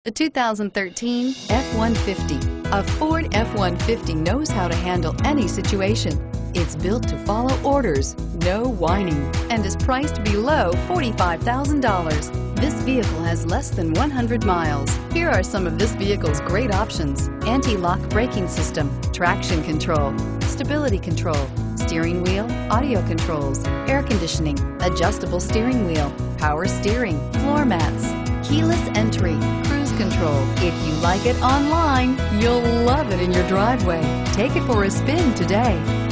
The 2013 F-150. A Ford F-150 knows how to handle any situation. It's built to follow orders, no whining, and is priced below $45,000. This vehicle has less than 100 miles. Here are some of this vehicle's great options: anti-lock braking system, traction control, stability control, steering wheel audio controls, air conditioning, adjustable steering wheel, power steering, floor mats, keyless entry, cruise control. If you like it online, you'll love it in your driveway. Take it for a spin today.